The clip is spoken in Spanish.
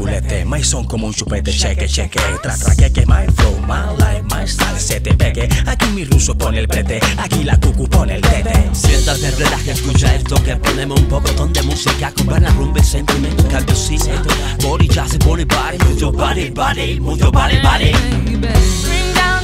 culete, my son como un chupete, cheque, cheque, que my flow, my life, my style, se te pegue. Aquí mi ruso pone el prete, aquí la cucu pone el tete. Siéntate, relaja, escucha esto que ponemos un pocotón de música con buena rumba y sentimiento, cambio sí. Body ya se pone body, move your body, body, move your body, body. Bring down